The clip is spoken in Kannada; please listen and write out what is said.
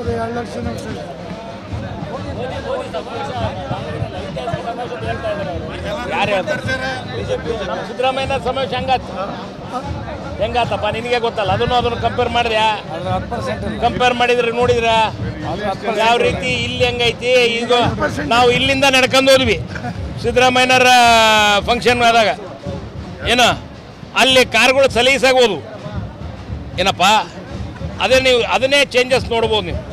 2 ಲಕ್ಷ ಯಾರು ಹೇಳ್ತಾರೆ ಸಿದ್ದರಾಮಯ್ಯ ಸಮಾವೇಶ ಹೆಂಗಾತಪ್ಪ ನಿನಗೆ ಗೊತ್ತಲ್ಲ ಅದನ್ನು ಕಂಪೇರ್ ಮಾಡಿದ್ಯಾ ಕಂಪೇರ್ ಮಾಡಿದ್ರೆ ನೋಡಿದ್ರ ಯಾವ ರೀತಿ ಇಲ್ಲಿ ಹೆಂಗೈತಿ ಈಗ ನಾವು ಇಲ್ಲಿಂದ ನಡ್ಕೊಂಡು ಹೋದ್ವಿ ಸಿದ್ದರಾಮಯ್ಯನವರ ಫಂಕ್ಷನ್ ಆದಾಗ ಏನೋ ಅಲ್ಲಿ ಕಾರ್ಗಳು ಸಲೀಸಾಗಿ ಹೋದ್ವು ಏನಪ್ಪ ಅದೇ ನೀವು ಅದನ್ನೇ ಚೇಂಜಸ್ ನೋಡ್ಬೋದು ನೀವು